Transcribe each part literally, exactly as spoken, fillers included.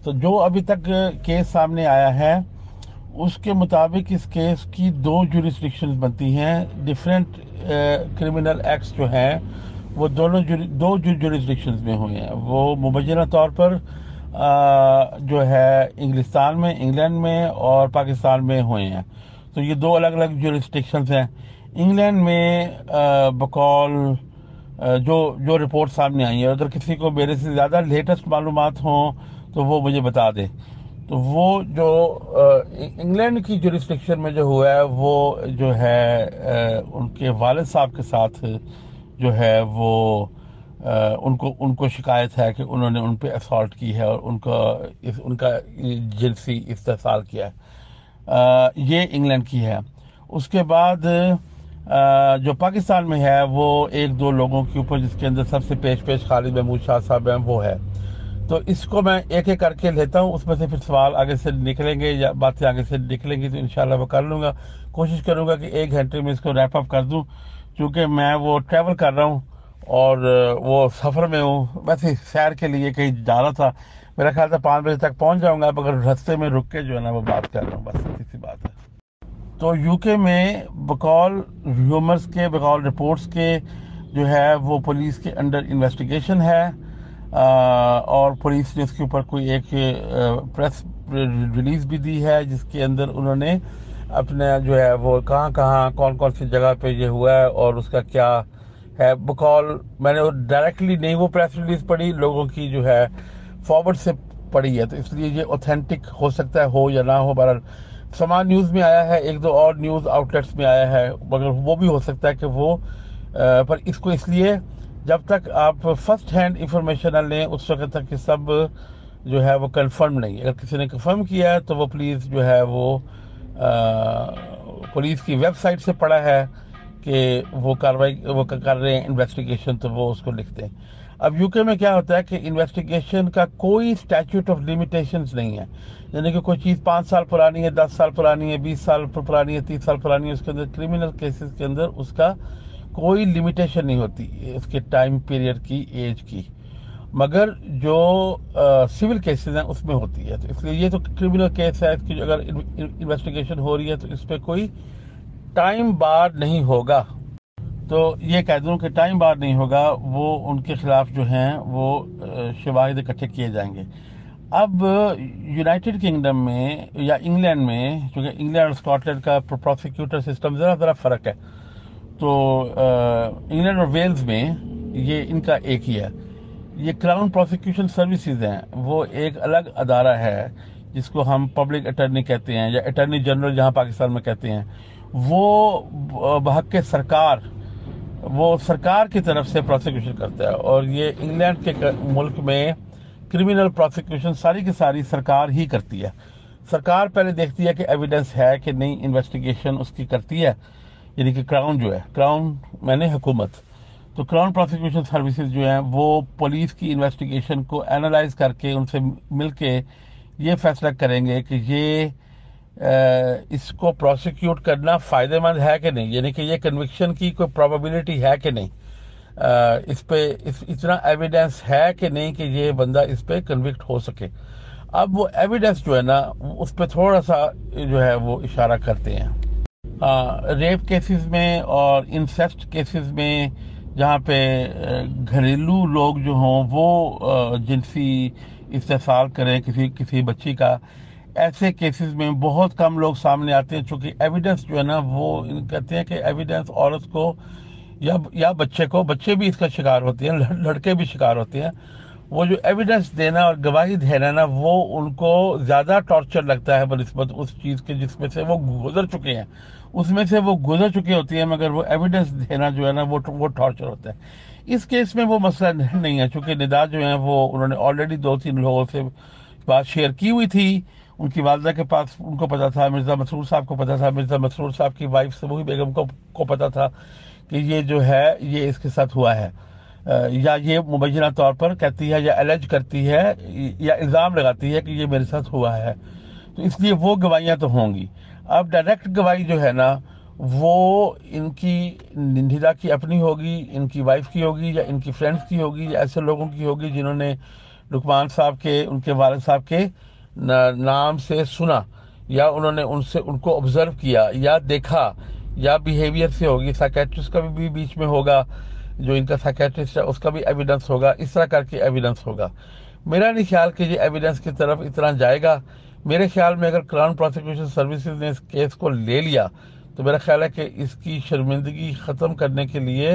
تو جو ابھی تک کیس سامنے آیا ہے اس کے مطابق اس کیس کی دو جورسڈکشنز بنتی ہیں. ڈفرینٹ کرمنل ایکٹس جو ہیں وہ دونوں دو جورسڈکشنز میں ہوئے ہیں. وہ مبینہ طور پر جو ہے انگلستان میں، انگلینڈ میں اور پاکستان میں ہوئے ہیں. تو یہ دو الگ الگ جورسڈکشنز ہیں. انگلینڈ میں بقول جو جو رپورٹ سامنے آئی ہے، اگر کسی کو میرے سے زیادہ لیٹسٹ معلومات ہوں تو وہ مجھے بتا دے. تو وہ جو انگلینڈ کی جورسڈکشن میں جو ہوا ہے وہ جو ہے ان کے والد صاحب کے ساتھ جو ہے وہ ان کو ان کو شکایت ہے کہ انہوں نے ان پہ اسالٹ کی ہے اور ان کا ان کا جنسی استحصال کیا ہے. یہ انگلینڈ کی ہے. اس کے بعد جو پاکستان میں ہے وہ ایک دو لوگوں کے اوپر، جس کے اندر سب سے پیش پیش خالد محمود شاہ صاحب ہیں، وہ ہے. تو اس کو میں ایک ایک کر کے لیتا ہوں، اس میں سے پھر سوال آگے سے نکلیں گے یا باتیں آگے سے نکلیں گی تو انشاءاللہ وہ کر لوں گا. کوشش کروں گا کہ ایک گھنٹے میں اس کو ریپ اپ کر دوں، چونکہ میں وہ ٹریول کر رہا ہوں اور وہ سفر میں ہوں. ویسے سیر کے لیے کہیں جا رہا تھا، میرا خیال تھا پانچ بجے تک پہنچ جاؤں گا، اگر رستے میں رک کے جو ہے نا وہ بات کر رہا ہوں، بس اتنی سی بات ہے. تو یو کے میں بقول ریومرز کے، بقول رپورٹس کے جو ہے وہ پولیس کے انڈر انویسٹیگیشن ہے، اور پولیس نے اس کے اوپر کوئی ایک پریس ریلیز بھی دی ہے جس کے اندر انہوں نے اپنے جو ہے وہ کہاں کہاں کون کون سی جگہ پہ یہ ہوا ہے اور اس کا کیا ہے. بقول میں نے ڈائریکٹلی نہیں وہ پریس ریلیز پڑھی، لوگوں کی جو ہے فارورڈ سے پڑھی ہے، تو اس لیے یہ اوتھینٹک ہو سکتا ہے ہو یا نہ ہو. بہرحال سمان نیوز میں آیا ہے، ایک دو اور نیوز آؤٹ لیٹس میں آیا ہے، مگر وہ بھی ہو سکتا ہے کہ وہ پر اس کو اس لیے جب تک آپ فرسٹ ہینڈ انفارمیشن نہ لیں اس وقت تک کہ سب جو ہے وہ کنفرم نہیں. اگر کسی نے کنفرم کیا ہے تو وہ پلیز جو ہے وہ پولیس کی ویب سائٹ سے پڑھا ہے کہ وہ کاروائی وہ کر رہے ہیں انویسٹیگیشن، تو وہ اس کو لکھتے ہیں. اب یو کے میں کیا ہوتا ہے کہ انویسٹیگیشن کا کوئی اسٹیچوٹ آف لیمیٹیشنز نہیں ہے، یعنی کہ کوئی چیز پانچ سال پرانی ہے، دس سال پرانی ہے، بیس سال پرانی ہے، تیس سال پرانی ہے، اس کے اندر کرمنل کیسز کے اندر اس کا کوئی لمیٹیشن نہیں ہوتی اس کے ٹائم پیریڈ کی، ایج کی، مگر جو سول کیسز ہیں اس میں ہوتی ہے. تو اس لیے یہ تو کرمنل کیس ہے، اس کی اگر انویسٹیگیشن ہو رہی ہے تو اس پہ کوئی ٹائم بار نہیں ہوگا. تو یہ کہہ دوں کہ ٹائم بار نہیں ہوگا، وہ ان کے خلاف جو ہیں وہ شواہد اکٹھے کیے جائیں گے. اب یونائٹڈ کنگڈم میں یا انگلینڈ میں، چونکہ انگلینڈ اور اسکاٹ لینڈ کا پروسیکیوٹر سسٹم ذرا ذرا فرق ہے، تو انگلینڈ اور ویلز میں یہ ان کا ایک ہی ہے. یہ کراؤن پروسیکیوشن سروسز ہیں، وہ ایک الگ ادارہ ہے جس کو ہم پبلک اٹرنی کہتے ہیں یا اٹرنی جنرل جہاں پاکستان میں کہتے ہیں. وہ بحق سرکار وہ سرکار کی طرف سے پروسیکیوشن کرتا ہے، اور یہ انگلینڈ کے ملک میں کرمنل پروسیکیوشن ساری کی ساری سرکار ہی کرتی ہے. سرکار پہلے دیکھتی ہے کہ ایویڈنس ہے کہ نہیں، انویسٹیگیشن اس کی کرتی ہے، یعنی کہ کراؤن جو ہے، کراؤن میں نے حکومت، تو کراؤن پروسیکیوشن سروسز جو ہیں وہ پولیس کی انویسٹیگیشن کو اینالائز کر کے ان سے مل کے یہ فیصلہ کریں گے کہ یہ اس کو پروسیکیوٹ کرنا فائدہ مند ہے کہ نہیں، یعنی کہ یہ کنوکشن کی کوئی پروبیبلٹی ہے کہ نہیں، اس پہ اتنا ایویڈنس ہے کہ نہیں کہ یہ بندہ اس پہ کنوکٹ ہو سکے. اب وہ ایویڈنس جو ہے نا اس پہ تھوڑا سا جو ہے وہ اشارہ کرتے ہیں. ریپ کیسز میں اور انسیسٹ کیسز میں جہاں پہ گھریلو لوگ جو ہوں وہ جنسی استحصال کریں کسی کسی بچی کا، ایسے کیسز میں بہت کم لوگ سامنے آتے ہیں، چونکہ ایویڈنس جو ہے نا وہ کہتے ہیں کہ ایویڈنس عورت کو یا یا بچے کو، بچے بھی اس کا شکار ہوتے ہیں، لڑکے بھی شکار ہوتے ہیں، وہ جو ایویڈنس دینا اور گواہی دینا نا وہ ان کو زیادہ ٹارچر لگتا ہے بنسبت اس چیز کے جس میں سے وہ گزر چکے ہیں، اس میں سے وہ گزر چکے ہوتی ہیں، مگر وہ ایویڈنس دینا جو ہے نا وہ وہ ٹارچر ہوتا ہے. اس کیس میں وہ مسئلہ نہیں ہے، چونکہ ندا جو ہیں وہ انہوں نے آلریڈی دو تین لوگوں سے بات شیئر کی ہوئی تھی. ان کی والدہ کے پاس ان کو پتا تھا، مرزا مسرور صاحب کو پتا تھا، مرزا مسرور صاحب کی وائف سبوی بیگم کو کو پتا تھا کہ یہ جو ہے یہ اس کے ساتھ ہوا ہے، یا یہ مبینہ طور پر کہتی ہے یا الیج کرتی ہے یا الزام لگاتی ہے کہ یہ میرے ساتھ ہوا ہے. تو اس لیے وہ گواہیاں تو ہوں گی. اب ڈائریکٹ گواہی جو ہے نا وہ ان کی ندا کی اپنی ہوگی، ان کی وائف کی ہوگی، یا ان کی فرینڈز کی ہوگی، یا ایسے لوگوں کی ہوگی جنہوں نے لقمان صاحب کے ان کے والد صاحب کے نام سے سنا، یا انہوں نے ان سے ان کو آبزرو کیا یا دیکھا، یا بیہیویئر سے ہوگی، سائیکیٹرسٹ کا بھی بیچ میں ہوگا، جو ان کا سائیکیٹرسٹ ہے اس کا بھی ایویڈنس ہوگا، اس طرح کر کے ایویڈنس ہوگا۔ میرا نہیں خیال کہ یہ ایویڈنس کی طرف اتنا جائے گا۔ میرے خیال میں اگر کراؤن پروسیکیوشن سروسز نے اس کیس کو لے لیا تو میرا خیال ہے کہ اس کی شرمندگی ختم کرنے کے لیے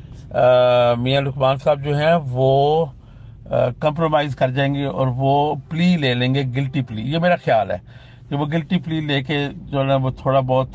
میاں لقمان صاحب جو ہیں وہ کمپرومائز کر جائیں گے اور وہ پلی لے لیں گے، گلٹی پلی۔ یہ میرا خیال ہے کہ وہ گلٹی پلی لے کے جو ہے وہ تھوڑا بہت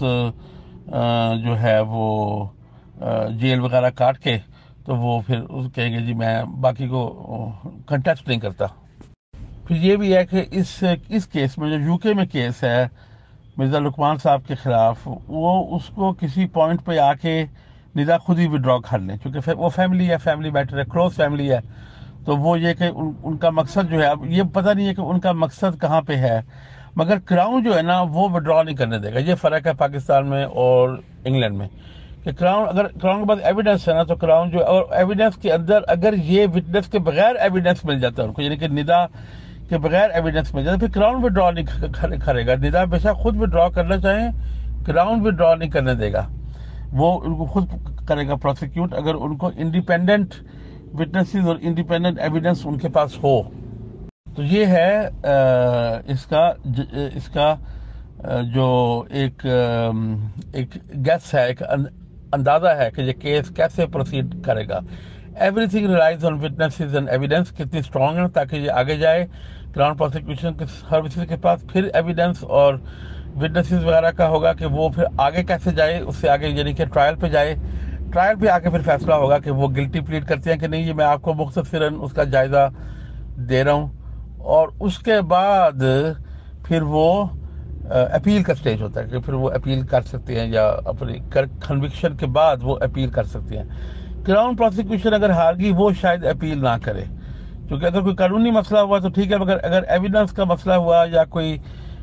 جو ہے وہ جیل وغیرہ کاٹ کے تو وہ پھر کہیں گے جی میں باقی کو کنٹیسٹ نہیں کرتا۔ پھر یہ بھی ہے کہ اس اس کیس میں جو یو کے میں کیس ہے مرزا لقمان صاحب کے خلاف، وہ اس کو کسی پوائنٹ پہ آ کے ندا خود ہی وڈرا کر لیں، کیونکہ وہ فیملی ہے، فیملی میٹر ہے، کلوز فیملی ہے۔ تو وہ یہ کہ ان, ان کا مقصد جو ہے، اب یہ پتہ نہیں ہے کہ ان کا مقصد کہاں پہ ہے، مگر کراؤن جو ہے نا وہ وڈرا نہیں کرنے دے گا۔ یہ فرق ہے پاکستان میں اور انگلینڈ میں، کہ کراؤن اگر کراؤن کے پاس ایویڈنس ہے نا تو کراؤن جو، اور ایویڈنس کے اندر اگر یہ وٹنس کے بغیر ایویڈنس مل جاتا ہے ان کو، یعنی کہ ندا کے بغیر ایویڈنس مل جاتا ہے، پھر کراؤن وڈرا نہیں کرے گا۔ ندا بے شک خود وڈرا کرنا چاہیں، کراؤن وڈرا نہیں کرنے دے گا، وہ ان کو خود کرے گا پروسیکیوٹ، اگر ان کو انڈیپینڈنٹ وٹنسز اور انڈیپینڈنٹ ایویڈنس ان کے پاس ہو۔ تو یہ ہے اس کا اس کا جو ایک ایک گیس ہے، ایک اندازہ ہے کہ یہ کیس کیسے پروسیڈ کرے گا۔ Everything relies on witnesses and evidence, کتنی اسٹرانگ ہے تاکہ یہ آگے جائے کراؤن پروسیکیوشن کے سروسز کے پاس، پھر ایویڈنس اور وٹنسز وغیرہ کا ہوگا کہ وہ پھر آگے کیسے جائے، اس سے آگے یعنی کہ ٹرائل پہ جائے، ٹرائل پہ آ کے پھر فیصلہ ہوگا کہ وہ گلٹی پلیڈ کرتے ہیں کہ نہیں۔ یہ میں آپ کو مختصراً اس کا جائزہ دے رہا ہوں، اور اس کے بعد پھر وہ اپیل کا سٹیج ہوتا ہے کہ پھر وہ اپیل کر سکتے ہیں، یا اپنی کنوکشن کے بعد وہ اپیل کر سکتے ہیں۔ کراؤن پروسیکیوشن اگر ہار گئی وہ شاید اپیل نہ کرے، کیونکہ اگر کوئی قانونی مسئلہ ہوا تو ٹھیک ہے، مگر اگر ایویڈنس کا مسئلہ ہوا یا کوئی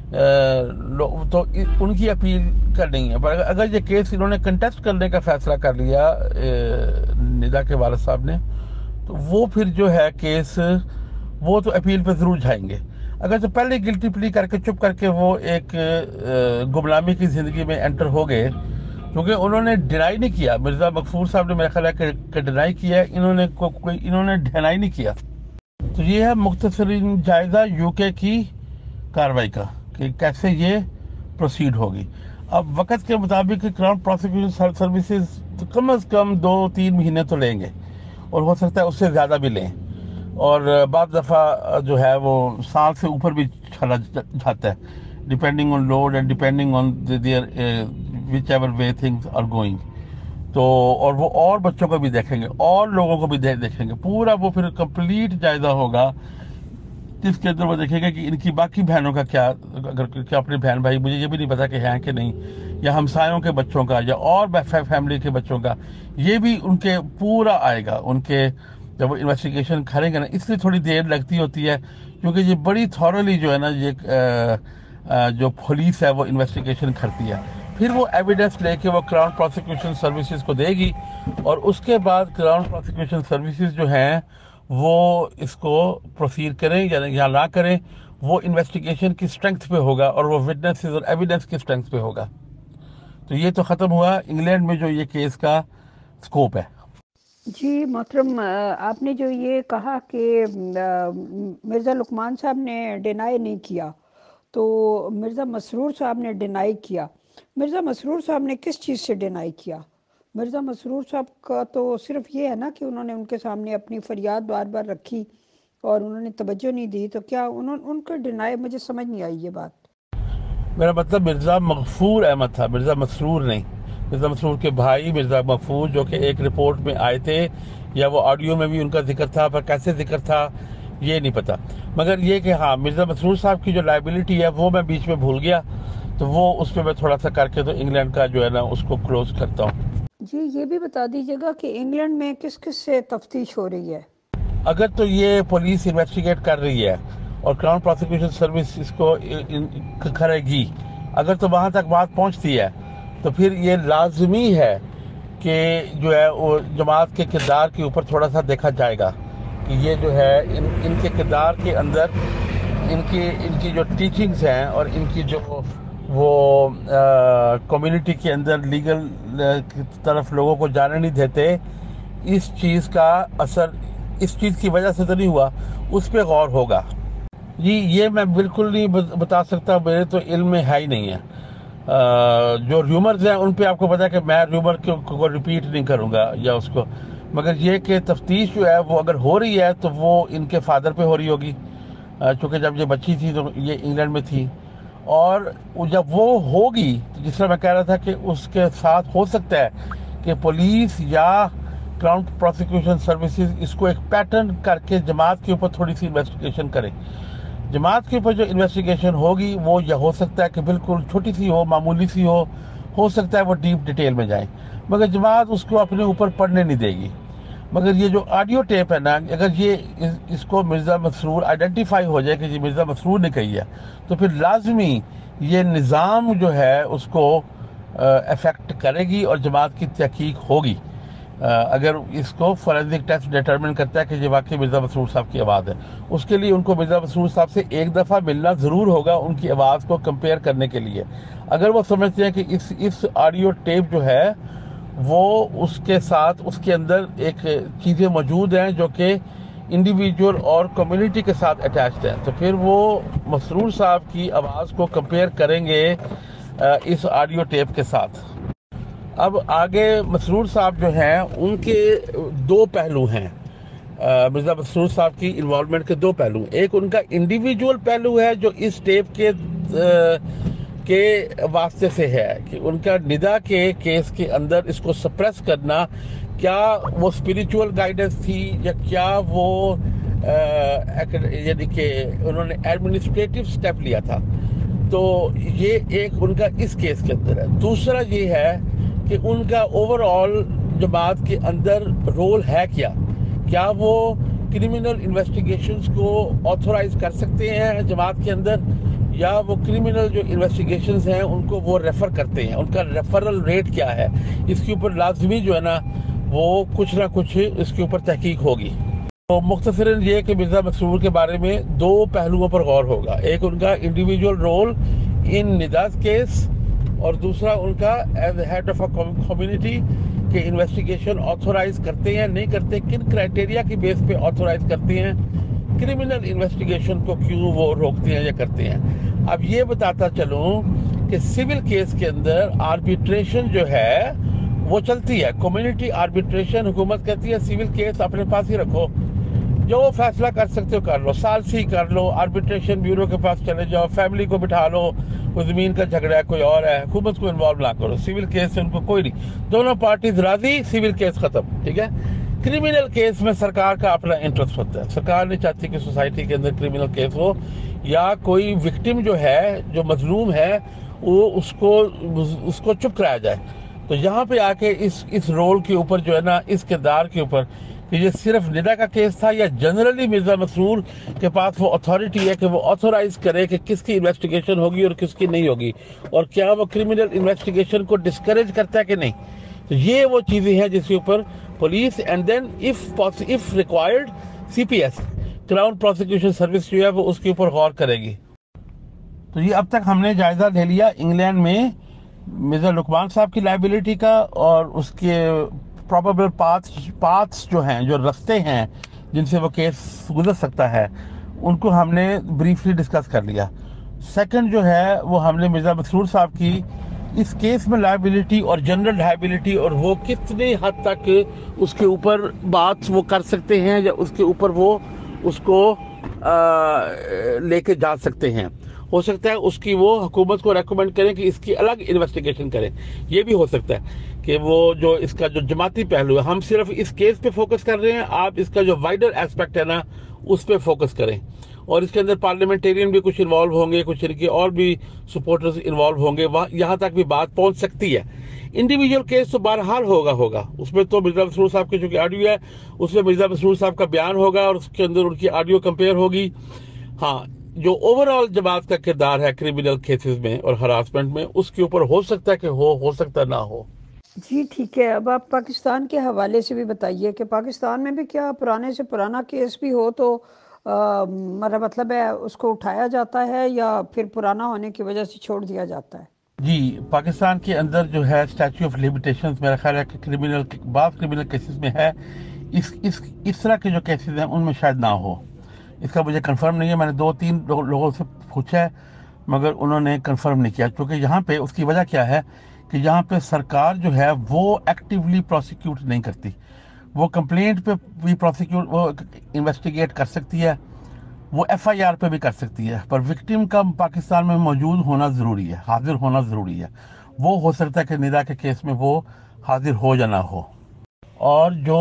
تو ان کی اپیل کرنی ہے۔ پر اگر یہ کیس انہوں نے کنٹیسٹ کرنے کا فیصلہ کر لیا ندا کے والد صاحب نے، تو وہ پھر جو ہے کیس وہ تو اپیل پہ ضرور جائیں گے۔ اگر تو پہلے گلٹی پلی کر کے چپ کر کے وہ ایک گمنامی کی زندگی میں انٹر ہو گئے، کیونکہ انہوں نے ڈینائی نہیں کیا، مرزا مغفور صاحب نے میرا خیال ہے کہ ڈینائی کیا ہے، انہوں نے کوئی انہوں نے ڈینائی نہیں کیا۔ تو یہ ہے مختصراً جائزہ یو کے کی کارروائی کا کہ کیسے یہ پروسیڈ ہوگی۔ اب وقت کے مطابق کراؤن پروسیکیوشن سروسز کم از کم دو تین مہینے تو لیں گے، اور ہو سکتا ہے اس سے زیادہ بھی لیں، اور بعض دفعہ جو ہے وہ سال سے اوپر بھی چلا جاتا ہے، depending on load and depending on their whichever way things are going. تو اور وہ اور بچوں کو بھی دیکھیں گے، اور لوگوں کو بھی دیکھیں گے، پورا وہ پھر کمپلیٹ جائزہ ہوگا، جس کے اندر وہ دیکھیں گے کہ ان کی باقی بہنوں کا کیا، اگر کیا اپنے بہن بھائی، مجھے یہ بھی نہیں پتا کہ ہیں کہ نہیں، یا ہمسایوں کے بچوں کا، یا اور فیملی کے بچوں کا، یہ بھی ان کے پورا آئے گا ان کے جب وہ انویسٹیگیشن کریں گے نا۔ اس لیے تھوڑی دیر لگتی ہوتی ہے، کیونکہ یہ بڑی تھورلی جو ہے نا یہ جو پولیس ہے وہ انویسٹیگیشن کرتی ہے، پھر وہ ایویڈنس لے کے وہ کراؤن پروسیکیوشن سروسز کو دے گی، اور اس کے بعد کراؤن پروسیکیوشن سروسز جو ہیں وہ اس کو پروسیڈ کریں یا نہ کریں، وہ انویسٹیگیشن کی سٹرینگتھ پہ ہوگا، اور وہ وٹنسز اور ایویڈنس کی سٹرینگتھ پہ ہوگا۔ تو یہ تو ختم ہوا انگلینڈ میں جو یہ کیس کا سکوپ ہے۔ جی محترم، آپ نے جو یہ کہا کہ مرزا لقمان صاحب نے ڈینائی نہیں کیا، تو مرزا مسرور صاحب نے ڈینائی کیا۔ مرزا مسرور صاحب نے کس چیز سے ڈینائی کیا؟ مرزا مسرور صاحب کا تو صرف یہ ہے نا کہ انہوں نے ان کے سامنے اپنی فریاد بار بار رکھی اور انہوں نے توجہ نہیں دی، تو کیا انہوں ان کا ڈینائی؟ مجھے سمجھ نہیں آئی یہ بات۔ میرا مطلب مرزا مغفور احمد تھا، مرزا مسرور نہیں۔ مرزا مسرور کے بھائی مرزا مغفور جو کہ ایک رپورٹ میں آئے تھے، یا وہ آڈیو میں بھی ان کا ذکر تھا، پر کیسے ذکر تھا یہ نہیں پتا، مگر یہ کہ ہاں مرزا مسرور صاحب کی جو لائبلٹی ہے وہ میں بیچ میں بھول گیا، تو وہ اس پہ میں تھوڑا سا کر کے تو انگلینڈ کا جو ہے نا اس کو کلوز کرتا ہوں۔ جی یہ بھی بتا دیجیے گا کہ انگلینڈ میں کس کس سے تفتیش ہو رہی ہے؟ اگر تو یہ پولیس انویسٹیگیٹ کر رہی ہے اور کراؤن پروسیکیوشن سروس اس کو کرے گی، اگر تو وہاں تک بات پہنچتی ہے تو پھر یہ لازمی ہے کہ جو ہے وہ جماعت کے کردار کے اوپر تھوڑا سا دیکھا جائے گا کہ یہ جو ہے ان ان کے کردار کے اندر ان کی ان کی جو ٹیچنگز ہیں اور ان کی جو وہ کمیونٹی کے اندر لیگل کی طرف لوگوں کو جانے نہیں دیتے، اس چیز کا اثر اس چیز کی وجہ سے تو نہیں ہوا، اس پہ غور ہوگا۔ جی یہ میں بالکل نہیں بتا سکتا، میرے تو علم میں ہے ہی نہیں ہے۔ جو ریومرز ہیں ان پہ آپ کو پتا ہے کہ میں ریومر کو ریپیٹ نہیں کروں گا یا اس کو، مگر یہ کہ تفتیش جو ہے وہ اگر ہو رہی ہے تو وہ ان کے فادر پہ ہو رہی ہوگی، چونکہ جب یہ بچی تھی تو یہ انگلینڈ میں تھی، اور جب وہ ہوگی تو جس طرح میں کہہ رہا تھا کہ اس کے ساتھ ہو سکتا ہے کہ پولیس یا کراؤن پروسیکیوشن سروسز اس کو ایک پیٹرن کر کے جماعت کے اوپر تھوڑی سی انویسٹیگیشن کرے۔ جماعت کے اوپر جو انویسٹیگیشن ہوگی وہ یہ ہو سکتا ہے کہ بالکل چھوٹی سی ہو، معمولی سی ہو ہو سکتا ہے وہ ڈیپ ڈیٹیل میں جائیں، مگر جماعت اس کو اپنے اوپر پڑھنے نہیں دے گی۔ مگر یہ جو آڈیو ٹیپ ہے نا، اگر یہ اس کو مرزا مسرور آئیڈینٹیفائی ہو جائے کہ یہ مرزا مسرور نے کہی ہے تو پھر لازمی یہ نظام جو ہے اس کو افیکٹ کرے گی اور جماعت کی تحقیق ہوگی اگر اس کو فورینزک ٹیسٹ ڈیٹرمن کرتا ہے کہ یہ واقعی مرزا مسرور صاحب کی آواز ہے۔ اس کے لیے ان کو مرزا مسرور صاحب سے ایک دفعہ ملنا ضرور ہوگا ان کی آواز کو کمپیئر کرنے کے لیے۔ اگر وہ سمجھتے ہیں کہ اس اس آڈیو ٹیپ جو ہے وہ اس کے ساتھ اس کے اندر ایک چیزیں موجود ہیں جو کہ انڈیویجول اور کمیونٹی کے ساتھ اٹیچڈ ہیں، تو پھر وہ مسرور صاحب کی آواز کو کمپیئر کریں گے اس آڈیو ٹیپ کے ساتھ۔ اب آگے مسرور صاحب جو ہیں ان کے دو پہلو ہیں، مرزا مسرور صاحب کی انوالومنٹ کے دو پہلو، ایک ان کا انڈیویجول پہلو ہے جو اس ٹیپ کے کے واسطے سے ہے کہ ان کا ندا کے کیس کے اندر اس کو سپریس کرنا، کیا وہ اسپریچول گائیڈنس تھی یا کیا وہ یعنی کہ انہوں نے ایڈمنسٹریٹو سٹیپ لیا تھا، تو یہ ایک ان کا اس کیس کے اندر ہے۔ دوسرا یہ ہے کہ ان کا اوور آل جماعت کے اندر رول ہے کیا، کیا وہ کرمنل انویسٹیگیشنز کو آتھورائز کر سکتے ہیں جماعت کے اندر، یا وہ کرمنل جو انویسٹیگیشنز ہیں ان کو وہ ریفر کرتے ہیں، ان کا ریفرل ریٹ کیا ہے، اس کے اوپر لازمی جو ہے نا وہ کچھ نہ کچھ اس کے اوپر تحقیق ہوگی۔ تو مختصراً یہ کہ مرزا مسرور کے بارے میں دو پہلوؤں پر غور ہوگا، ایک ان کا انڈیویجول رول ان نداز کیس اور دوسرا ان کا as a head of a community کہ انویسٹیگیشن آتھورائز کرتے ہیں نہیں کرتے، کن کرائٹیریا کی بیس پہ آتھورائز کرتے ہیں، کرمنل انویسٹیگیشن کو کیوں وہ روکتے ہیں یا کرتے ہیں۔ اب یہ بتاتا چلوں کہ سول کیس کے اندر آربیٹریشن جو ہے وہ چلتی ہے، کمیونٹی آربیٹریشن، حکومت کہتی ہے سول کیس اپنے پاس ہی رکھو، جو فیصلہ کر سکتے ہو کر لو، سال سی کر لو، آربیٹریشن بیورو کے پاس چلے جاؤ، فیملی کو بٹھا لو، کوئی زمین کا جھگڑا ہے کوئی اور ہے، حکومت کو انوالو نہ کرو، سول کیس سے ان کو کوئی نہیں، دونوں پارٹیز راضی، سول کیس ختم، ٹھیک ہے۔ کرمنل کیس میں سرکار کا اپنا انٹرسٹ ہوتا ہے، سرکار نہیں چاہتی کہ سوسائٹی کے اندر کرمنل کیس ہو یا کوئی وکٹم جو ہے جو مظلوم ہے وہ اس کو اس کو چپ کرایا جائے۔ تو یہاں پہ آ کے اس اس رول کے اوپر جو ہے نا، اس کردار کے اوپر کہ یہ صرف ندا کا کیس تھا یا جنرلی مرزا مسرور کے پاس وہ اتھارٹی ہے کہ وہ آتھورائز کرے کہ کس کی انویسٹیگیشن ہوگی اور کس کی نہیں ہوگی، اور کیا وہ کرمنل انویسٹیگیشن کو ڈسکریج کرتا ہے کہ نہیں۔ تو یہ وہ چیزیں ہیں جس کے اوپر police and then if if required C P S Crown Prosecution Service جو ہے وہ اس کے اوپر غور کرے گی۔ تو یہ اب تک ہم نے جائزہ لے لیا انگلینڈ میں مرزا لقمان صاحب کی لائبلٹی کا اور اس کے پروبیبل پاتھس پاتھس جو ہیں، جو رستے ہیں جن سے وہ کیس گزر سکتا ہے، ان کو ہم نے بریفلی ڈسکس کر لیا۔ سیکنڈ جو ہے وہ ہم نے مرزا مسرور صاحب کی اس کیس میں لائبلٹی اور جنرل لائبلٹی اور وہ کتنے حد تک اس کے اوپر بات وہ کر سکتے ہیں یا اس کے اوپر وہ اس کو لے کے جا سکتے ہیں، ہو سکتا ہے اس کی وہ حکومت کو ریکمینڈ کریں کہ اس کی الگ انویسٹیگیشن کریں، یہ بھی ہو سکتا ہے کہ وہ جو اس کا جو جماعتی پہلو ہے، ہم صرف اس کیس پہ فوکس کر رہے ہیں، آپ اس کا جو وائڈر ایسپیکٹ ہے نا اس پہ فوکس کریں، اور اس کے اندر پارلیمنٹیرین بھی کچھ انوالو ہوں گے، کچھ ان کے اور بھی سپورٹرز انوالو ہوں گے، یہاں تک بھی بات پہنچ سکتی ہے۔ انڈیویجول کیس تو بہرحال ہوگا ہوگا اس میں تو مرزا مسرور صاحب کی جو کہ آڈیو ہے اس میں مرزا مسرور صاحب کا بیان ہوگا اور اس کے اندر ان کی آڈیو کمپیئر ہوگی۔ ہاں جو اوور آل جماعت کا کردار ہے کرمنل کیسز میں اور ہراسمنٹ میں، اس کے اوپر ہو سکتا ہے کہ ہو ہو سکتا نہ ہو۔ جی ٹھیک ہے، اب آپ پاکستان کے حوالے سے بھی بتائیے کہ پاکستان میں بھی کیا پرانے سے پرانا کیس بھی ہو تو آ، میرا مطلب ہے اس کو اٹھایا جاتا ہے یا پھر پرانا ہونے کی وجہ سے چھوڑ دیا جاتا ہے؟ جی، پاکستان کے اندر جو ہے اسٹیچو آف لمیٹیشنز میرا خیال ہے کہ کرمنل بعض کرمنل کیسز میں ہے، اس اس اس طرح کے جو کیسز ہیں ان میں شاید نہ ہو۔ اس کا مجھے کنفرم نہیں ہے، میں نے دو تین لوگوں سے پوچھا ہے مگر انہوں نے کنفرم نہیں کیا، کیونکہ یہاں پہ اس کی وجہ کیا ہے کہ یہاں پہ سرکار جو ہے وہ ایکٹیولی پروسیکیوٹ نہیں کرتی، وہ کمپلینٹ پہ بھی پروسیکیوٹ وہ انویسٹیگیٹ کر سکتی ہے، وہ ایف آئی آر پہ بھی کر سکتی ہے، پر وکٹم کا پاکستان میں موجود ہونا ضروری ہے، حاضر ہونا ضروری ہے۔ وہ ہو سکتا ہے کہ ندا کے کیس میں وہ حاضر ہو یا نہ ہو۔ اور جو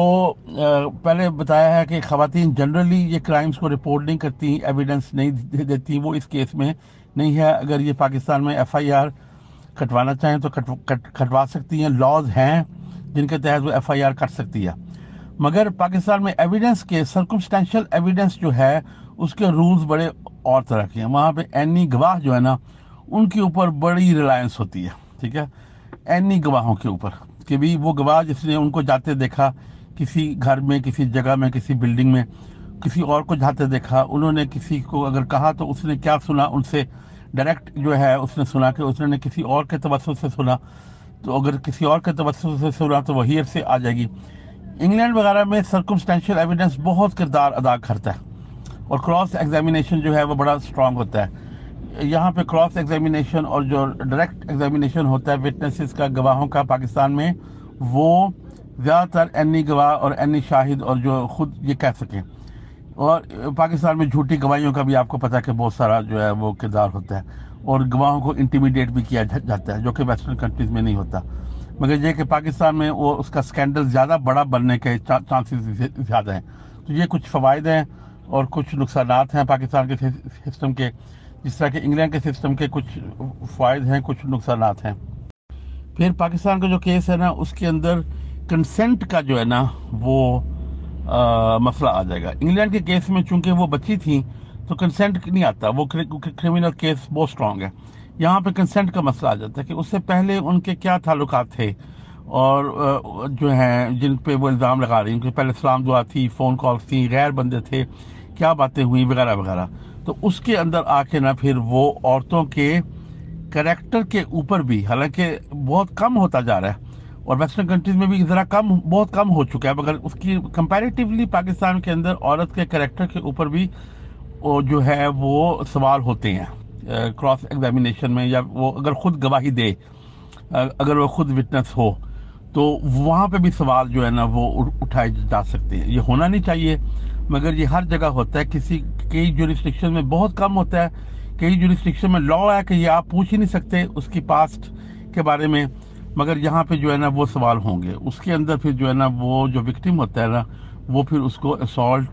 پہلے بتایا ہے کہ خواتین جنرلی یہ کرائمز کو رپورٹ نہیں کرتی، ایویڈنس نہیں دیتی، وہ اس کیس میں نہیں ہے۔ اگر یہ پاکستان میں ایف آئی آر کٹوانا چاہیں تو کٹوا سکتی ہیں، لاز ہیں جن کے تحت وہ ایف آئی آر کر سکتی ہے۔ مگر پاکستان میں ایویڈنس کے سرکمسٹینشل ایویڈنس جو ہے اس کے رولز بڑے اور طرح کے ہیں۔ وہاں پہ اینی گواہ جو ہے نا ان کے اوپر بڑی ریلائنس ہوتی ہے، ٹھیک ہے، اینی گواہوں کے اوپر کہ بھی وہ گواہ جس نے ان کو جاتے دیکھا کسی گھر میں، کسی جگہ میں، کسی بلڈنگ میں، کسی اور کو جاتے دیکھا، انہوں نے کسی کو اگر کہا تو اس نے کیا سنا، ان سے ڈائریکٹ جو ہے اس نے سنا کہ اس نے کسی اور کے توسط سے سنا، تو اگر کسی اور کے توسط سے سنا تو وہ ہیئر سے آ جائے گی۔ انگلینڈ وغیرہ میں سرکمسٹینشل ایویڈنس بہت کردار ادا کرتا ہے اور کراس ایگزامینیشن جو ہے وہ بڑا اسٹرانگ ہوتا ہے۔ یہاں پہ کراس ایگزامینیشن اور جو ڈائریکٹ ایگزامینیشن ہوتا ہے وٹنسز کا، گواہوں کا، پاکستان میں وہ زیادہ تر اینی گواہ اور اینی شاہد اور جو خود یہ کہہ سکیں، اور پاکستان میں جھوٹی گواہیوں کا بھی آپ کو پتہ ہے کہ بہت سارا جو ہے وہ کردار ہوتا ہے، اور گواہوں کو انٹیمیڈیٹ بھی کیا جاتا ہے جو کہ ویسٹرن کنٹریز میں نہیں ہوتا۔ مگر یہ کہ پاکستان میں وہ اس کا سکینڈل زیادہ بڑا بننے کے چانسز زیادہ ہیں۔ تو یہ کچھ فوائد ہیں اور کچھ نقصانات ہیں پاکستان کے سسٹم کے، جس طرح کہ انگلینڈ کے سسٹم کے کچھ فوائد ہیں، کچھ نقصانات ہیں۔ پھر پاکستان کا جو کیس ہے نا اس کے اندر کنسنٹ کا جو ہے نا وہ آ, مسئلہ آ جائے گا۔ انگلینڈ کے کیس میں چونکہ وہ بچی تھیں تو کنسنٹ نہیں آتا، وہ کرمنل کیس بہت اسٹرانگ ہے۔ یہاں پہ کنسنٹ کا مسئلہ آ جاتا ہے کہ اس سے پہلے ان کے کیا تعلقات تھے اور جو ہیں جن پہ وہ الزام لگا رہی ہیں کہ پہلے سلام دعا تھی، فون کالز تھی، غیر بندے تھے، کیا باتیں ہوئیں وغیرہ وغیرہ، تو اس کے اندر آ کے نا پھر وہ عورتوں کے کریکٹر کے اوپر بھی، حالانکہ بہت کم ہوتا جا رہا ہے اور ویسٹرن کنٹریز میں بھی ذرا کم بہت کم ہو چکا ہے، مگر اس کی کمپیریٹیولی پاکستان کے اندر عورت کے کریکٹر کے اوپر بھی جو ہے وہ سوال ہوتے ہیں کراس ایگزامینیشن میں، یا وہ اگر خود گواہی دے، اگر وہ خود وٹنس ہو تو وہاں پہ بھی سوال جو ہے نا وہ اٹھائے جا سکتے ہیں۔ یہ ہونا نہیں چاہیے مگر یہ ہر جگہ ہوتا ہے، کسی کئی جورسڈکشن میں بہت کم ہوتا ہے، کئی جورسڈکشن میں لا ہے کہ یہ آپ پوچھ ہی نہیں سکتے اس کی پاسٹ کے بارے میں، مگر یہاں پہ جو ہے نا وہ سوال ہوں گے۔ اس کے اندر پھر جو ہے نا وہ جو وکٹم ہوتا ہے نا وہ پھر اس کو اسالٹ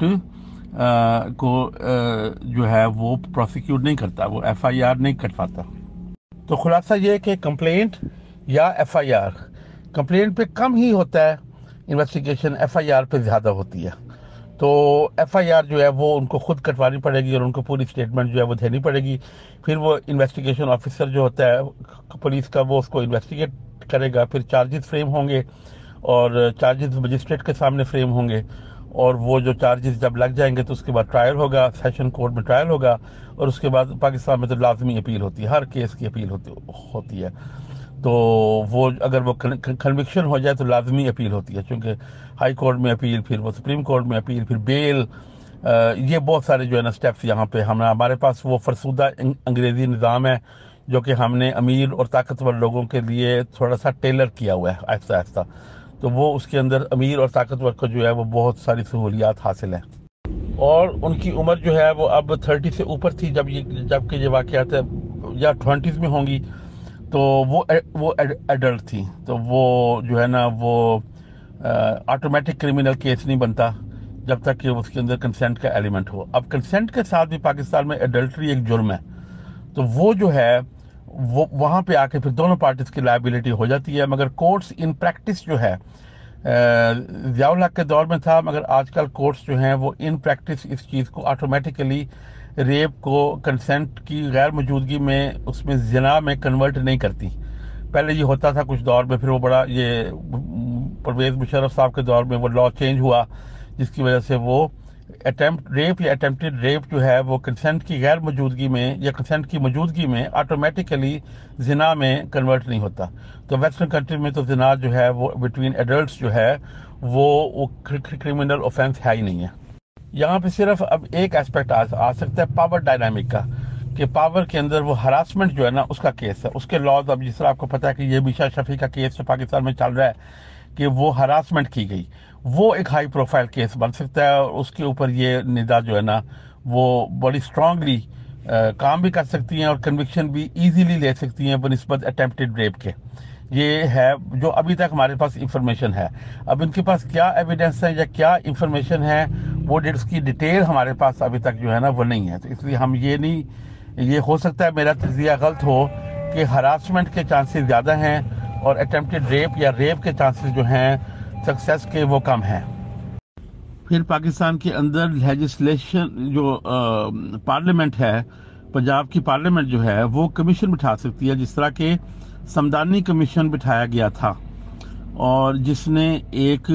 کو جو ہے وہ پروسیکیوٹ نہیں کرتا، وہ ایف آئی آر نہیں کٹواتا۔ تو خلاصہ یہ ہے کہ کمپلینٹ یا ایف آئی آر، کمپلینٹ پہ کم ہی ہوتا ہے انویسٹیگیشن، ایف آئی آر پہ زیادہ ہوتی ہے۔ تو ایف آئی آر جو ہے وہ ان کو خود کٹوانی پڑے گی اور ان کو پوری سٹیٹمنٹ جو ہے وہ دینی پڑے گی، پھر وہ انویسٹیگیشن آفیسر جو ہوتا ہے پولیس کا وہ اس کو انویسٹیگیٹ کرے گا، پھر چارجز فریم ہوں گے اور چارجز مجسٹریٹ کے سامنے فریم ہوں گے، اور وہ جو چارجز جب لگ جائیں گے تو اس کے بعد ٹرائل ہوگا، سیشن کورٹ میں ٹرائل ہوگا، اور اس کے بعد پاکستان میں تو لازمی اپیل ہوتی ہے، ہر کیس کی اپیل ہوتی ہوتی ہے۔ تو وہ اگر وہ کنوکشن ہو جائے تو لازمی اپیل ہوتی ہے، چونکہ ہائی کورٹ میں اپیل، پھر وہ سپریم کورٹ میں اپیل، پھر بیل، یہ بہت سارے جو ہے نا سٹیپس یہاں پہ ہم ہمارے پاس وہ فرسودہ انگریزی نظام ہے جو کہ ہم نے امیر اور طاقتور لوگوں کے لیے تھوڑا سا ٹیلر کیا ہوا ہے آہستہ آہستہ، تو وہ اس کے اندر امیر اور طاقتور کو جو ہے وہ بہت ساری سہولیات حاصل ہیں۔ اور ان کی عمر جو ہے وہ اب تھرٹی سے اوپر تھی جب یہ جب کہ یہ واقعات یا ٹوینٹیز میں ہوں گی، تو وہ وہ ایڈلٹ تھی، تو وہ جو ہے نا وہ آٹومیٹک کرمنل کیس نہیں بنتا جب تک کہ اس کے اندر کنسنٹ کا ایلیمنٹ ہو۔ اب کنسنٹ کے ساتھ بھی پاکستان میں ایڈلٹری ایک جرم ہے، تو وہ جو ہے وہ وہاں پہ آ کے پھر دونوں پارٹیز کی لائبلٹی ہو جاتی ہے، مگر کورٹس ان پریکٹس جو ہے ضیاء الحق کے دور میں تھا، مگر آج کل کورٹس جو ہیں وہ ان پریکٹس اس چیز کو آٹومیٹیکلی ریپ کو کنسنٹ کی غیر موجودگی میں اس میں زنا میں کنورٹ نہیں کرتی۔ پہلے یہ ہوتا تھا کچھ دور میں، پھر وہ بڑا یہ پرویز مشرف صاحب کے دور میں وہ لا چینج ہوا، جس کی وجہ سے وہ اٹیمپٹ ریپ یا اٹیمپٹڈ ریپ جو ہے وہ کنسنٹ کی غیر موجودگی میں یا کنسنٹ کی موجودگی میں آٹومیٹیکلی زنا میں کنورٹ نہیں ہوتا. تو ویسٹرن کنٹری میں تو زنا جو ہے وہ بٹوین ایڈلٹس جو ہے وہ کرمنل اوفینس ہے ہی نہیں ہے. یہاں پہ صرف اب ایک ایسپیکٹ آ سکتا ہے پاور ڈائنامک کا، کہ پاور کے اندر وہ ہراسمنٹ جو ہے نا اس کا کیس ہے، اس کے لاز. اب جس طرح آپ کو پتا ہے کہ یہ میشا شفیع کا کیس جو پاکستان میں چل رہا ہے کہ وہ ہراسمنٹ کی گئی، وہ ایک ہائی پروفائل کیس بن سکتا ہے، اور اس کے اوپر یہ ندا جو ہے نا وہ بڑی اسٹرانگلی کام بھی کر سکتی ہیں اور کنوکشن بھی ایزیلی لے سکتی ہیں بنسبت اٹیمپٹڈ ریپ کے. یہ ہے جو ابھی تک ہمارے پاس انفارمیشن ہے. اب ان کے پاس کیا ایویڈنس ہے یا کیا انفارمیشن ہے، وہ اس کی ڈیٹیل ہمارے پاس ابھی تک جو ہے نا وہ نہیں ہے. تو اس لیے ہم یہ نہیں، یہ ہو سکتا ہے میرا تجزیہ غلط ہو کہ ہراسمنٹ کے چانسز زیادہ ہیں اور اٹیمپٹڈ ریپ یا ریپ کے چانسز جو ہیں سکسیس کے وہ کم ہیں. پھر پاکستان کے اندر لیجسلیشن جو پارلیمنٹ ہے، پنجاب کی پارلیمنٹ جو ہے وہ کمیشن بٹھا سکتی ہے، جس طرح کہ سمدانی کمیشن بٹھایا گیا تھا، اور جس نے ایک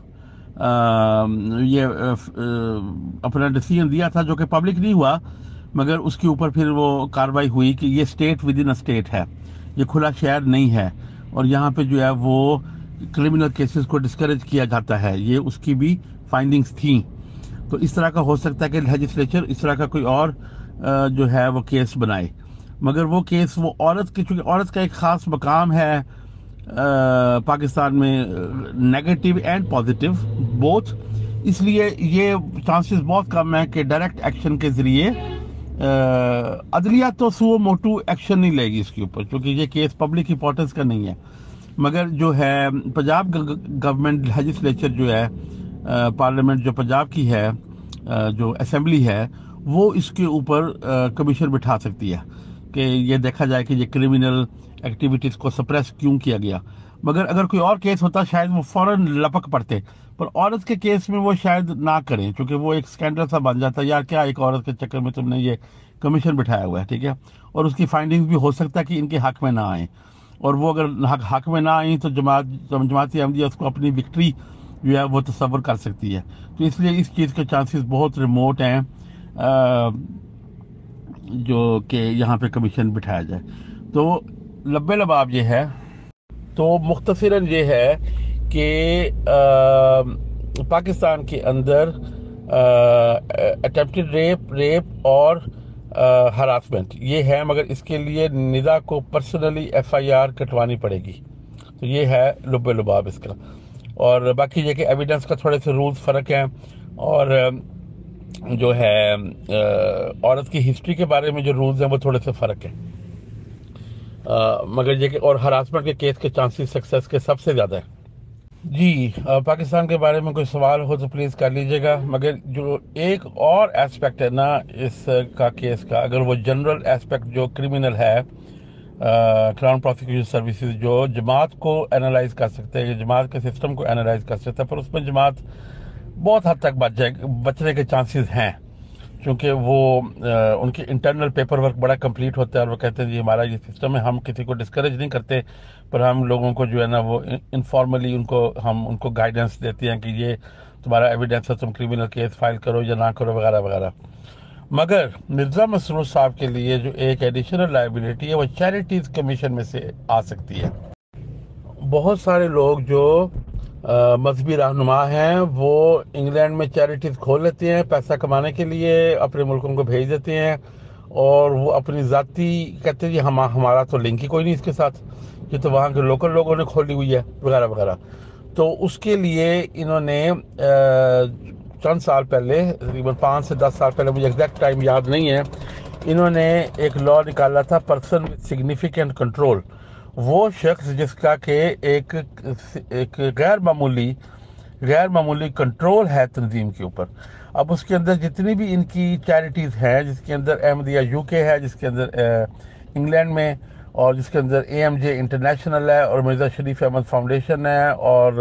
یہ اپنا ڈیسیژن دیا تھا جو کہ پبلک نہیں ہوا، مگر اس کے اوپر پھر وہ کاروائی ہوئی کہ یہ اسٹیٹ ود ان اسٹیٹ ہے، یہ کھلا شہر نہیں ہے، اور یہاں پہ جو ہے وہ کرمنل کیسز کو ڈسکریج کیا جاتا ہے. یہ اس کی بھی فائنڈنگز تھیں. تو اس طرح کا ہو سکتا ہے کہ لیجسلیچر اس طرح کا کوئی اور جو ہے وہ کیس بنائے، مگر وہ کیس وہ عورت کی، چونکہ عورت کا ایک خاص مقام ہے پاکستان میں، نیگیٹو اینڈ پازیٹیو بوتھ، اس لیے یہ چانسز بہت کم ہیں کہ ڈائریکٹ ایکشن کے ذریعے عدلیہ تو سو موٹو ایکشن نہیں لے گی اس کے اوپر، کیونکہ یہ کیس پبلک امپورٹنس کا نہیں ہے. مگر جو ہے پنجاب گورنمنٹ لیجسلیچر جو ہے، پارلیمنٹ جو پنجاب کی ہے، جو اسمبلی ہے، وہ اس کے اوپر کمیشن بٹھا سکتی ہے کہ یہ دیکھا جائے کہ یہ کرمنل ایکٹیویٹیز کو سپریس کیوں کیا گیا. مگر اگر کوئی اور کیس ہوتا شاید وہ فوراً لپک پڑتے، پر عورت کے کیس میں وہ شاید نہ کریں، کیونکہ وہ ایک سکینڈل سا بن جاتا ہے، یار کیا ایک عورت کے چکر میں تم نے یہ کمیشن بٹھایا ہوا ہے، ٹھیک ہے. اور اس کی فائنڈنگز بھی ہو سکتا ہے کہ ان کے حق میں نہ آئیں، اور وہ اگر حق حق میں نہ آئیں تو جماعت جماعت احمدیہ اس کو اپنی وکٹری جو ہے وہ تصور کر سکتی ہے. تو اس لیے اس چیز کے چانسز بہت ریموٹ ہیں جو کہ یہاں پہ کمیشن بٹھایا جائے. تو لبے لباب یہ ہے، تو مختصراً یہ ہے کہ پاکستان کے اندر اٹیمپٹڈ ریپ ریپ اور ہراسمنٹ یہ ہے، مگر اس کے لیے ندا کو پرسنلی ایف آئی آر کٹوانی پڑے گی. تو یہ ہے لب لباب اس کا. اور باقی یہ کہ ایویڈنس کا تھوڑے سے رولز فرق ہیں، اور جو ہے عورت کی ہسٹری کے بارے میں جو رولز ہیں وہ تھوڑے سے فرق ہیں. مگر یہ کہ اور ہراسمنٹ کے کیس کے چانسز سکسیس کے سب سے زیادہ ہیں. جی پاکستان کے بارے میں کوئی سوال ہو تو پلیز کر لیجئے گا. مگر جو ایک اور ایسپیکٹ ہے نا اس کا کیس کا، اگر وہ جنرل ایسپیکٹ جو کرمنل ہے، کراؤن پروسیکیوشن سروسز جو جماعت کو انالائز کر سکتے ہیں، جماعت کے سسٹم کو انالائز کر سکتے ہیں، پر اس میں جماعت بہت حد تک بچ جائے بچنے کے چانسز ہیں، چونکہ وہ ان کے انٹرنل پیپر ورک بڑا کمپلیٹ ہوتا ہے، اور وہ کہتے ہیں جی ہمارا یہ سسٹم ہے، ہم کسی کو ڈسکریج نہیں کرتے، پر ہم لوگوں کو جو ہے نا وہ انفارملی ان کو ہم ان کو گائیڈنس دیتے ہیں کہ یہ تمہارا ایویڈنس ہے، تم کرمنل کیس فائل کرو یا نہ کرو وغیرہ وغیرہ. مگر مرزا مسرور صاحب کے لیے جو ایک ایڈیشنل لائبلٹی ہے وہ چیریٹیز کمیشن میں سے آ سکتی ہے. بہت سارے لوگ جو مذہبی رہنما ہیں وہ انگلینڈ میں چیریٹیز کھول لیتے ہیں پیسہ کمانے کے لیے، اپنے ملکوں کو بھیج دیتے ہیں، اور وہ اپنی ذاتی کہتے ہیں ہم ہمارا تو لنک ہی کوئی نہیں اس کے ساتھ، یہ تو وہاں کے لوکل لوگوں نے کھولی ہوئی ہے وغیرہ وغیرہ. تو اس کے لیے انہوں نے چند سال پہلے، تقریباً پانچ سے دس سال پہلے، مجھے ایگزیکٹ ٹائم یاد نہیں ہے، انہوں نے ایک لا نکالا تھا پرسن وتھ سگنیفیکنٹ کنٹرول. وہ شخص جس کا کہ ایک ایک غیر معمولی غیر معمولی کنٹرول ہے تنظیم کے اوپر. اب اس کے اندر جتنی بھی ان کی چیریٹیز ہیں، جس کے اندر احمدیہ یو کے ہے، جس کے اندر انگلینڈ میں، اور جس کے اندر اے ایم جے انٹرنیشنل ہے، اور مرزا شریف احمد فاؤنڈیشن ہے، اور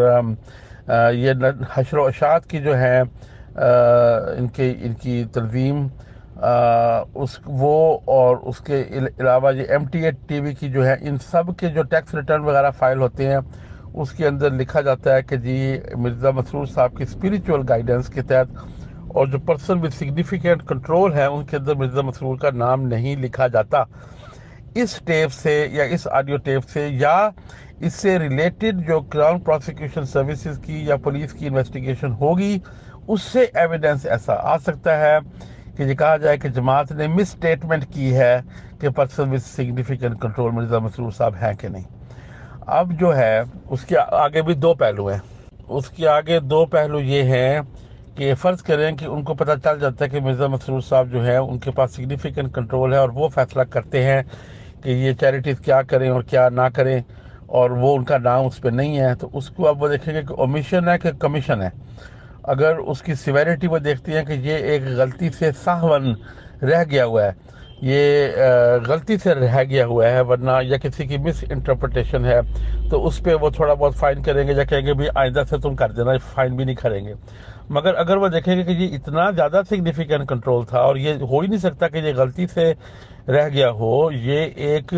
یہ حشر و اشاعت کی جو ہے ان کی ان کی تنظیم آ, اس وہ اور اس کے علاوہ یہ M T A T V کی جو ہے، ان سب کے جو ٹیکس ریٹرن وغیرہ فائل ہوتے ہیں اس کے اندر لکھا جاتا ہے کہ جی مرزا مسرور صاحب کی اسپریچول گائیڈنس کے تحت، اور جو پرسن وتھ سگنیفیکینٹ کنٹرول ہے ان کے اندر مرزا مسرور کا نام نہیں لکھا جاتا۔ اس ٹیپ سے یا اس آڈیو ٹیپ سے یا اس سے ریلیٹڈ جو کراؤن پروسیکیوشن سروسز کی یا پولیس کی انویسٹیگیشن ہوگی، اس سے ایویڈنس ایسا آ سکتا ہے کہ یہ کہا جائے کہ جماعت نے مس اسٹیٹمنٹ کی ہے کہ person with significant control Mirza Masroor صاحب ہیں کہ نہیں۔ اب جو ہے اس کے آگے بھی دو پہلو ہیں۔ اس کے آگے دو پہلو یہ ہیں کہ فرض کریں کہ ان کو پتہ چل جاتا ہے کہ مرزا مسرور صاحب جو ہے ان کے پاس سگنیفیکینٹ کنٹرول ہے اور وہ فیصلہ کرتے ہیں کہ یہ چیریٹیز کیا کریں اور کیا نہ کریں، اور وہ ان کا نام اس پہ نہیں ہے، تو اس کو اب وہ دیکھیں گے کہ اومیشن ہے کہ کمیشن ہے۔ اگر اس کی سیویرٹی وہ دیکھتی ہیں کہ یہ ایک غلطی سے سہون رہ گیا ہوا ہے، یہ غلطی سے رہ گیا ہوا ہے ورنہ یا کسی کی مس انٹرپریٹیشن ہے، تو اس پہ وہ تھوڑا بہت فائن کریں گے یا کہیں گے بھی آئندہ سے تم کر دینا، فائن بھی نہیں کریں گے۔ مگر اگر وہ دیکھیں گے کہ یہ اتنا زیادہ سگنیفیکینٹ کنٹرول تھا اور یہ ہو ہی نہیں سکتا کہ یہ غلطی سے رہ گیا ہو، یہ ایک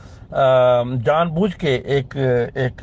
جان بوجھ کے ایک ایک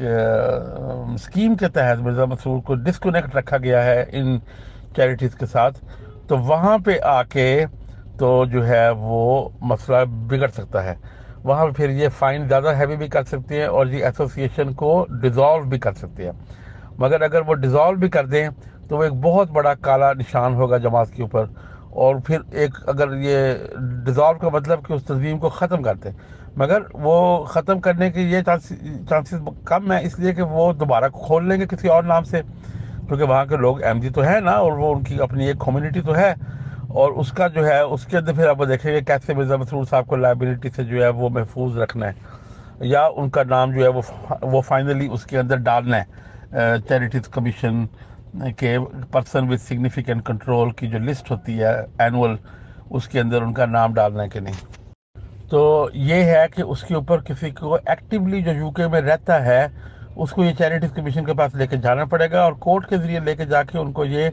اسکیم کے تحت مرزا مسرور کو ڈسکنیکٹ رکھا گیا ہے ان چیریٹیز کے ساتھ، تو وہاں پہ آ کے تو جو ہے وہ مسئلہ بگڑ سکتا ہے۔ وہاں پہ پھر یہ فائن زیادہ ہیوی بھی کر سکتے ہیں اور یہ ایسوسیشن کو ڈیزالو بھی کر سکتے ہیں۔ مگر اگر وہ ڈیزالو بھی کر دیں تو وہ ایک بہت بڑا کالا نشان ہوگا جماعت کے اوپر، اور پھر ایک اگر یہ ڈیزالو کا مطلب کہ اس تنظیم کو ختم کر دیں، مگر وہ ختم کرنے کے یہ چانسز کم ہیں، اس لیے کہ وہ دوبارہ کھول لیں گے کسی اور نام سے، کیونکہ وہاں کے لوگ احمدی تو ہے نا اور وہ ان کی اپنی ایک کمیونٹی تو ہے، اور اس کا جو ہے اس کے اندر پھر آپ وہ دیکھیں گے کیسے مرزا مسرور صاحب کو لائبلٹی سے جو ہے وہ محفوظ رکھنا ہے، یا ان کا نام جو ہے وہ وہ فائنلی اس کے اندر ڈالنا ہے چیریٹیز کمیشن کے پرسن وتھ سگنیفیکینٹ کنٹرول کی جو لسٹ ہوتی ہے اینول، اس کے اندر ان کا نام ڈالنا ہے کہ نہیں۔ تو یہ ہے کہ اس کے اوپر کسی کو ایکٹیولی جو یو کے میں رہتا ہے اس کو یہ چیریٹیز کمیشن کے پاس لے کے جانا پڑے گا، اور کورٹ کے ذریعے لے کے جا کے ان کو یہ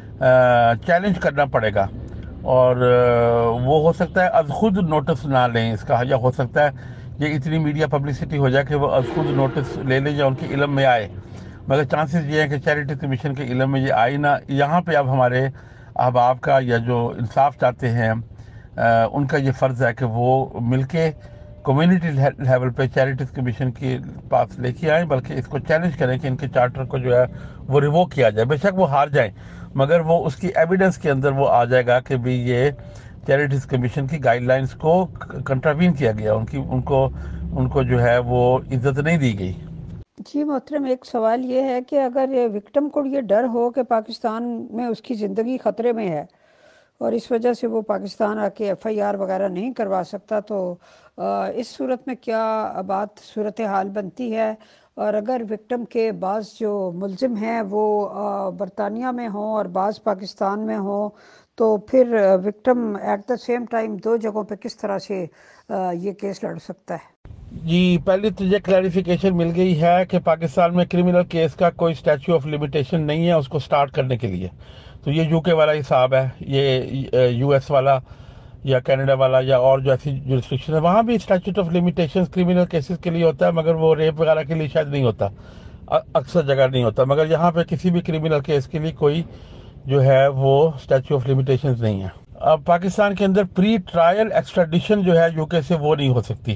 چیلنج کرنا پڑے گا، اور وہ ہو سکتا ہے از خود نوٹس نہ لیں اس کا، یا ہو سکتا ہے یہ اتنی میڈیا پبلسٹی ہو جائے کہ وہ از خود نوٹس لے لیں یا ان کے علم میں آئے، مگر چانسز یہ ہیں کہ چیریٹیز کمیشن کے علم میں یہ آئی نہ۔ یہاں پہ اب ہمارے احباب کا یا جو انصاف چاہتے ہیں ان کا یہ فرض ہے کہ وہ مل کے کمیونٹی لیول پہ چیریٹیز کمیشن کے پاس لے کے آئیں، بلکہ اس کو چیلنج کریں کہ ان کے چارٹر کو جو ہے وہ ریووک کیا جائے۔ بے شک وہ ہار جائیں، مگر وہ اس کی ایویڈنس کے اندر وہ آ جائے گا کہ بھی یہ چیریٹیز کمیشن کی گائیڈ لائنز کو کنٹراوین کیا گیا، ان کی ان کو ان کو جو ہے وہ عزت نہیں دی گئی۔ جی محترم، ایک سوال یہ ہے کہ اگر وکٹم کو یہ ڈر ہو کہ پاکستان میں اس کی زندگی خطرے میں ہے اور اس وجہ سے وہ پاکستان آ کے ایف آئی آر وغیرہ نہیں کروا سکتا، تو اس صورت میں کیا بات صورتحال بنتی ہے؟ اور اگر وکٹم کے بعض جو ملزم ہیں وہ برطانیہ میں ہوں اور بعض پاکستان میں ہوں، تو پھر victim at the same time دو جگہوں پہ کس طرح سے یہ کیس لڑ سکتا ہے؟ جی، پہلی تو یہ کلیریفیکیشن مل گئی ہے کہ پاکستان میں کرمنل کیس کا کوئی اسٹیچو آف لیمیٹیشن نہیں ہے اس کو سٹارٹ کرنے کے لیے، تو یہ یو کے والا حساب ہے، یہ یو ایس والا یا کینیڈا والا یا اور جو ایسی جورسڈکشن ہے وہاں بھی statute of limitation criminal cases کے لیے ہوتا ہے، مگر وہ ریپ وغیرہ کے لیے شاید نہیں ہوتا، اکثر جگہ نہیں ہوتا، مگر یہاں پہ کسی بھی کرمنل کیس کے لیے کوئی جو ہے وہ اسٹیچو آف لیمیٹیشن نہیں ہے۔ اب پاکستان کے اندر پری ٹرائل ایکسٹریڈیشن جو ہے یو کے سے وہ نہیں ہو سکتی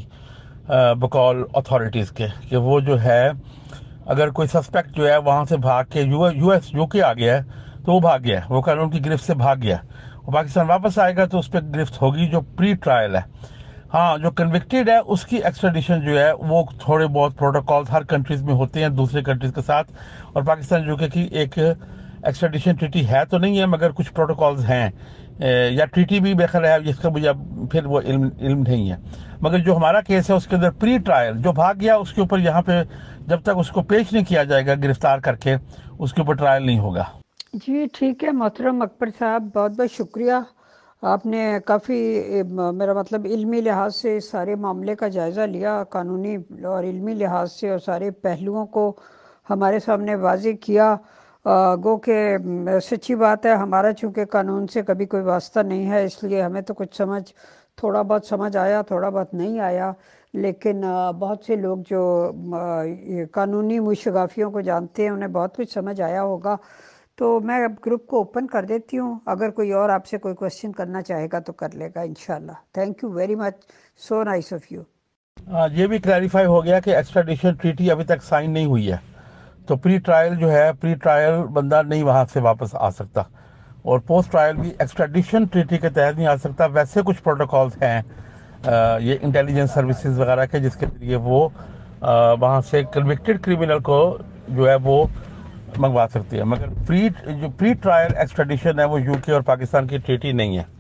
بقول اتھارٹیز کے، کہ وہ جو ہے اگر کوئی سسپیکٹ جو ہے وہاں سے بھاگ کے یو یو ایس یو کے آ گیا ہے تو وہ بھاگ گیا ہے، وہ قانون کی گرفت سے بھاگ گیا، وہ پاکستان واپس آئے گا تو اس پہ گرفت ہوگی جو پری ٹرائل ہے۔ ہاں، جو کنوکٹیڈ ہے اس کی ایکسٹریڈیشن جو ہے وہ تھوڑے بہت پروٹوکولز ہر کنٹریز میں ہوتے ہیں دوسرے کنٹریز کے ساتھ، اور پاکستان یو کے کی ایک ایکسٹریڈیشن ٹریٹی ہے تو نہیں ہے، مگر کچھ پروٹوکولز ہیں، یا ٹریٹی بھی بے خیر ہے جس کا مجھے پھر وہ علم علم نہیں ہے، مگر جو ہمارا کیس ہے اس کے اندر پری ٹرائل جو بھاگ گیا اس کے اوپر یہاں پہ جب تک اس کو پیش نہیں کیا جائے گا گرفتار کر کے اس کے اوپر ٹرائل نہیں ہوگا۔ جی ٹھیک ہے محترم اکبر صاحب، بہت بہت شکریہ، آپ نے کافی میرا مطلب علمی لحاظ سے سارے معاملے کا جائزہ لیا، قانونی اور علمی لحاظ سے، اور سارے پہلوؤں کو ہمارے سامنے واضح کیا، گو کہ سچی بات ہے ہمارا چونکہ قانون سے کبھی کوئی واسطہ نہیں ہے، اس لیے ہمیں تو کچھ سمجھ تھوڑا بہت سمجھ آیا، تھوڑا بہت نہیں آیا، لیکن بہت سے لوگ جو قانونی مشگافیوں کو جانتے ہیں انہیں بہت کچھ سمجھ آیا ہوگا۔ تو میں اب گروپ کو اوپن کر دیتی ہوں، اگر کوئی اور آپ سے کوئی کوشچن کرنا چاہے گا تو کر لے گا انشاءاللہ۔ Thank you very much, so nice of you. یہ بھی کلیریفائی ہو گیا کہ ایکسٹریڈیشن ٹریٹی ابھی تک سائن نہیں ہوئی ہے، تو پری ٹرائل جو ہے پری ٹرائل بندہ نہیں وہاں سے واپس آ سکتا، اور پوسٹ ٹرائل بھی ایکسٹریڈیشن ٹریٹی کے تحت نہیں آ سکتا۔ ویسے کچھ پروٹوکالز ہیں یہ انٹیلیجنس سروسز وغیرہ کے، جس کے ذریعے وہ وہاں سے کنوکٹڈ کریمنل کو جو ہے وہ منگوا سکتی ہے، مگر پری جو پری ٹرائل ایکسٹریڈیشن ہے وہ یو کے اور پاکستان کی ٹریٹی نہیں ہے۔